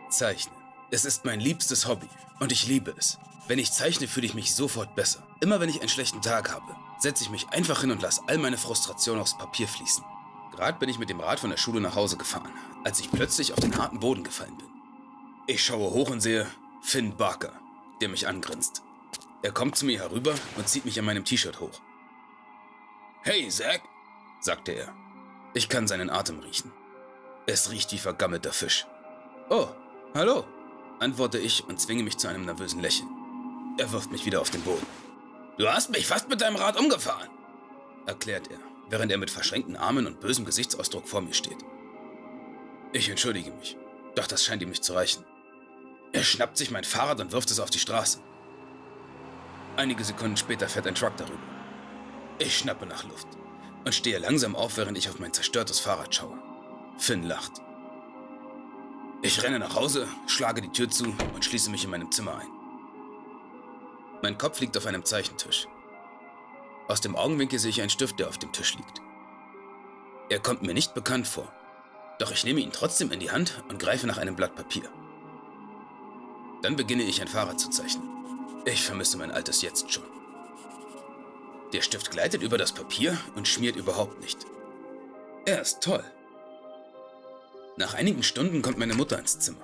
Zeichnen. Es ist mein liebstes Hobby und ich liebe es. Wenn ich zeichne, fühle ich mich sofort besser. Immer wenn ich einen schlechten Tag habe, setze ich mich einfach hin und lasse all meine Frustration aufs Papier fließen. Gerade bin ich mit dem Rad von der Schule nach Hause gefahren, als ich plötzlich auf den harten Boden gefallen bin. Ich schaue hoch und sehe Finn Barker, der mich angrinst. Er kommt zu mir herüber und zieht mich an meinem T-Shirt hoch. »Hey, Zack«, sagte er. Ich kann seinen Atem riechen. Es riecht wie vergammelter Fisch. »Oh, hallo«, antworte ich und zwinge mich zu einem nervösen Lächeln. Er wirft mich wieder auf den Boden. »Du hast mich fast mit deinem Rad umgefahren«, erklärt er, während er mit verschränkten Armen und bösem Gesichtsausdruck vor mir steht. Ich entschuldige mich, doch das scheint ihm nicht zu reichen. Er schnappt sich mein Fahrrad und wirft es auf die Straße. Einige Sekunden später fährt ein Truck darüber. Ich schnappe nach Luft und stehe langsam auf, während ich auf mein zerstörtes Fahrrad schaue. Finn lacht. Ich renne nach Hause, schlage die Tür zu und schließe mich in meinem Zimmer ein. Mein Kopf liegt auf einem Zeichentisch. Aus dem Augenwinkel sehe ich einen Stift, der auf dem Tisch liegt. Er kommt mir nicht bekannt vor, doch ich nehme ihn trotzdem in die Hand und greife nach einem Blatt Papier. Dann beginne ich ein Fahrrad zu zeichnen. Ich vermisse mein altes jetzt schon. Der Stift gleitet über das Papier und schmiert überhaupt nicht. Er ist toll. Nach einigen Stunden kommt meine Mutter ins Zimmer.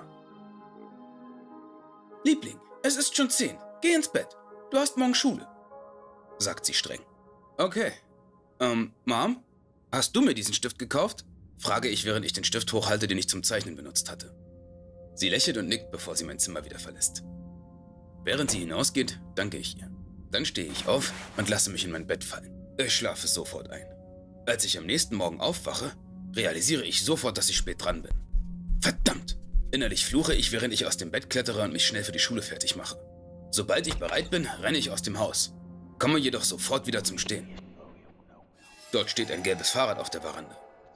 »Liebling, es ist schon 10. Geh ins Bett. Du hast morgen Schule«, sagt sie streng. »Okay. Mom, hast du mir diesen Stift gekauft?«, frage ich, während ich den Stift hochhalte, den ich zum Zeichnen benutzt hatte. Sie lächelt und nickt, bevor sie mein Zimmer wieder verlässt. Während sie hinausgeht, danke ich ihr. Dann stehe ich auf und lasse mich in mein Bett fallen. Ich schlafe sofort ein. Als ich am nächsten Morgen aufwache, realisiere ich sofort, dass ich spät dran bin. Verdammt! Innerlich fluche ich, während ich aus dem Bett klettere und mich schnell für die Schule fertig mache. Sobald ich bereit bin, renne ich aus dem Haus, komme jedoch sofort wieder zum Stehen. Dort steht ein gelbes Fahrrad auf der Veranda.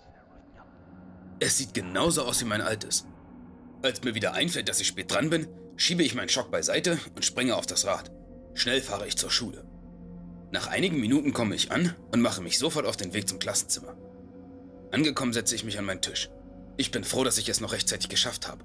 Es sieht genauso aus wie mein altes. Als mir wieder einfällt, dass ich spät dran bin, schiebe ich meinen Schock beiseite und springe auf das Rad. Schnell fahre ich zur Schule. Nach einigen Minuten komme ich an und mache mich sofort auf den Weg zum Klassenzimmer. Angekommen setze ich mich an meinen Tisch. Ich bin froh, dass ich es noch rechtzeitig geschafft habe.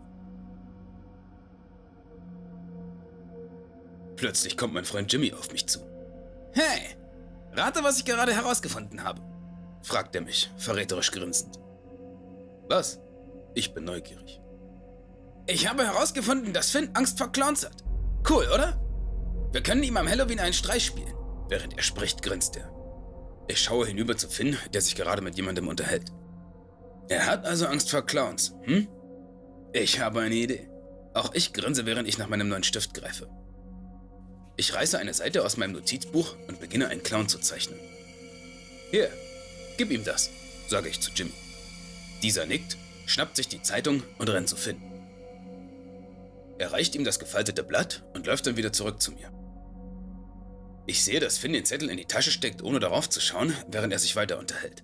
Plötzlich kommt mein Freund Jimmy auf mich zu. »Hey, rate, was ich gerade herausgefunden habe«, fragt er mich, verräterisch grinsend. »Was?« Ich bin neugierig. »Ich habe herausgefunden, dass Finn Angst vor Clowns hat. Cool, oder? Wir können ihm am Halloween einen Streich spielen.« Während er spricht, grinst er. Ich schaue hinüber zu Finn, der sich gerade mit jemandem unterhält. Er hat also Angst vor Clowns, hm? Ich habe eine Idee. Auch ich grinse, während ich nach meinem neuen Stift greife. Ich reiße eine Seite aus meinem Notizbuch und beginne, einen Clown zu zeichnen. »Hier, gib ihm das«, sage ich zu Jimmy. Dieser nickt, schnappt sich die Zeitung und rennt zu Finn. Er reicht ihm das gefaltete Blatt und läuft dann wieder zurück zu mir. Ich sehe, dass Finn den Zettel in die Tasche steckt, ohne darauf zu schauen, während er sich weiter unterhält.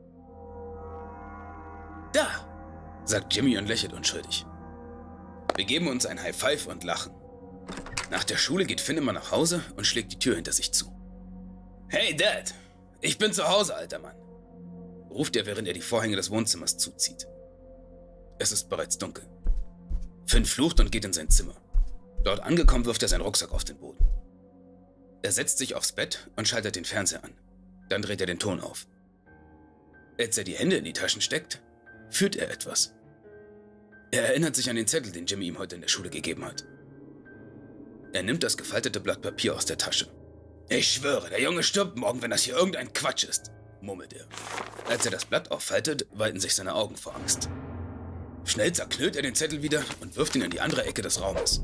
»Da«, sagt Jimmy und lächelt unschuldig. Wir geben uns ein High Five und lachen. Nach der Schule geht Finn immer nach Hause und schlägt die Tür hinter sich zu. »Hey Dad, ich bin zu Hause, alter Mann«, ruft er, während er die Vorhänge des Wohnzimmers zuzieht. Es ist bereits dunkel. Finn flucht und geht in sein Zimmer. Dort angekommen, wirft er seinen Rucksack auf den Boden. Er setzt sich aufs Bett und schaltet den Fernseher an. Dann dreht er den Ton auf. Als er die Hände in die Taschen steckt, fühlt er etwas. Er erinnert sich an den Zettel, den Jimmy ihm heute in der Schule gegeben hat. Er nimmt das gefaltete Blatt Papier aus der Tasche. »Ich schwöre, der Junge stirbt morgen, wenn das hier irgendein Quatsch ist«, murmelt er. Als er das Blatt auffaltet, weiten sich seine Augen vor Angst. Schnell zerknüllt er den Zettel wieder und wirft ihn in die andere Ecke des Raumes.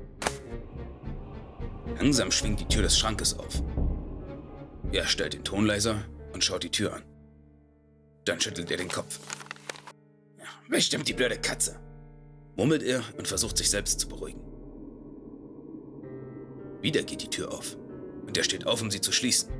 Langsam schwingt die Tür des Schrankes auf. Er stellt den Ton leiser und schaut die Tür an. Dann schüttelt er den Kopf. »Bestimmt die blöde Katze«, murmelt er und versucht, sich selbst zu beruhigen. Wieder geht die Tür auf und er steht auf, um sie zu schließen.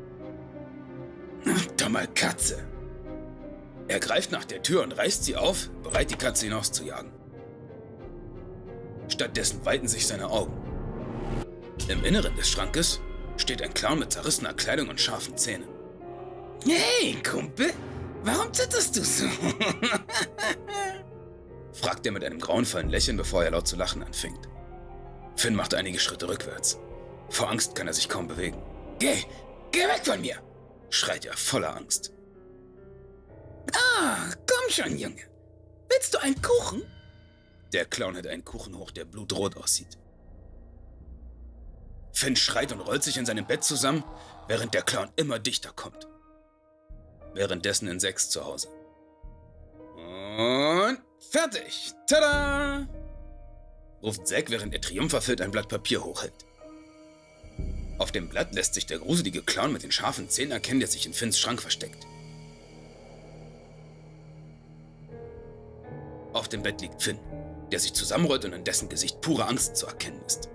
»Dumme Katze!« Er greift nach der Tür und reißt sie auf, bereit, die Katze hinauszujagen. Stattdessen weiten sich seine Augen. Im Inneren des Schrankes steht ein Clown mit zerrissener Kleidung und scharfen Zähnen. »Hey, Kumpel, warum zitterst du so?« fragt er mit einem grauenvollen Lächeln, bevor er laut zu lachen anfängt. Finn macht einige Schritte rückwärts. Vor Angst kann er sich kaum bewegen. Geh weg von mir! Schreit er voller Angst. Ah, komm schon, Junge. Willst du einen Kuchen? Der Clown hält einen Kuchen hoch, der blutrot aussieht. Finn schreit und rollt sich in seinem Bett zusammen, während der Clown immer dichter kommt. Währenddessen in Zacks zu Hause. Und fertig! Tada! Ruft Zack, während er triumpherfüllt ein Blatt Papier hochhält. Auf dem Blatt lässt sich der gruselige Clown mit den scharfen Zähnen erkennen, der sich in Finns Schrank versteckt. Auf dem Bett liegt Finn, der sich zusammenrollt und in dessen Gesicht pure Angst zu erkennen ist.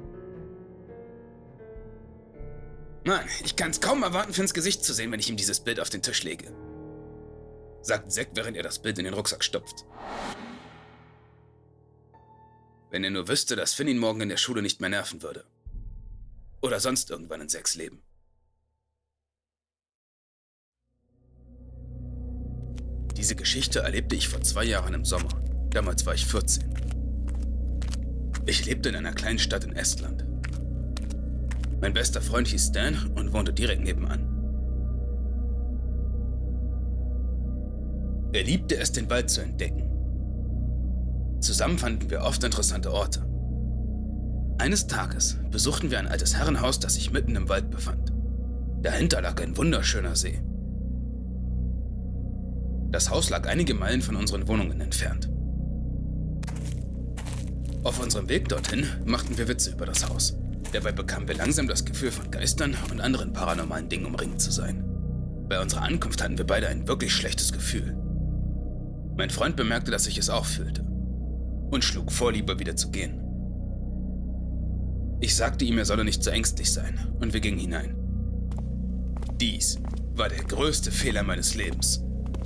Mann, ich kann es kaum erwarten, Finns Gesicht zu sehen, wenn ich ihm dieses Bild auf den Tisch lege, sagt Zack, während er das Bild in den Rucksack stopft. Wenn er nur wüsste, dass Finn ihn morgen in der Schule nicht mehr nerven würde. Oder sonst irgendwann in Zacks Leben. Diese Geschichte erlebte ich vor 2 Jahren im Sommer. Damals war ich 14. Ich lebte in einer kleinen Stadt in Estland. Mein bester Freund hieß Stan und wohnte direkt nebenan. Er liebte es, den Wald zu entdecken. Zusammen fanden wir oft interessante Orte. Eines Tages besuchten wir ein altes Herrenhaus, das sich mitten im Wald befand. Dahinter lag ein wunderschöner See. Das Haus lag einige Meilen von unseren Wohnungen entfernt. Auf unserem Weg dorthin machten wir Witze über das Haus. Dabei bekamen wir langsam das Gefühl, von Geistern und anderen paranormalen Dingen umringt zu sein. Bei unserer Ankunft hatten wir beide ein wirklich schlechtes Gefühl. Mein Freund bemerkte, dass ich es auch fühlte und schlug vor, lieber wieder zu gehen. Ich sagte ihm, er solle nicht so ängstlich sein, und wir gingen hinein. Dies war der größte Fehler meines Lebens.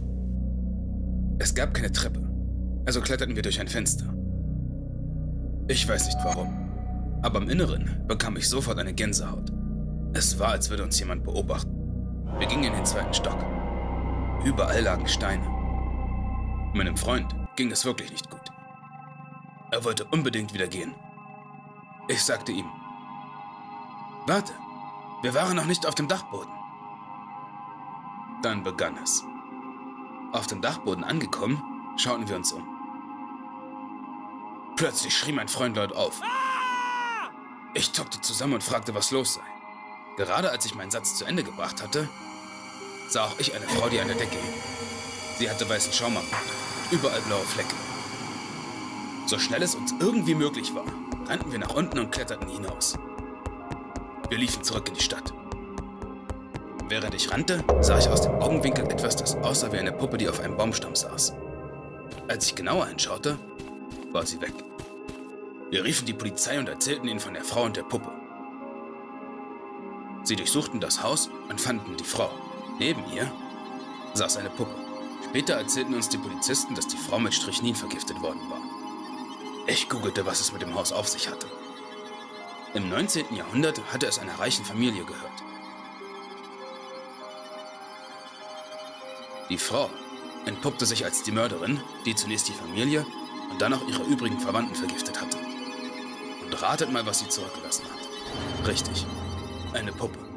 Es gab keine Treppe, also kletterten wir durch ein Fenster. Ich weiß nicht warum, aber im Inneren bekam ich sofort eine Gänsehaut. Es war, als würde uns jemand beobachten. Wir gingen in den 2. Stock. Überall lagen Steine. Meinem Freund ging es wirklich nicht gut. Er wollte unbedingt wieder gehen. Ich sagte ihm: Warte, wir waren noch nicht auf dem Dachboden. Dann begann es. Auf dem Dachboden angekommen, schauten wir uns um. Plötzlich schrie mein Freund laut auf. Ich zuckte zusammen und fragte, was los sei. Gerade als ich meinen Satz zu Ende gebracht hatte, sah auch ich eine Frau, die an der Decke hing. Sie hatte weißen Schaum am Mund und überall blaue Flecke. So schnell es uns irgendwie möglich war, rannten wir nach unten und kletterten hinaus. Wir liefen zurück in die Stadt. Während ich rannte, sah ich aus dem Augenwinkel etwas, das aussah wie eine Puppe, die auf einem Baumstamm saß. Als ich genauer hinschaute, war sie weg. Wir riefen die Polizei und erzählten ihnen von der Frau und der Puppe. Sie durchsuchten das Haus und fanden die Frau. Neben ihr saß eine Puppe. Später erzählten uns die Polizisten, dass die Frau mit Strychnin vergiftet worden war. Ich googelte, was es mit dem Haus auf sich hatte. Im 19. Jahrhundert hatte es einer reichen Familie gehört. Die Frau entpuppte sich als die Mörderin, die zunächst die Familie und dann auch ihre übrigen Verwandten vergiftet hatte. Und ratet mal, was sie zurückgelassen hat. Richtig, eine Puppe.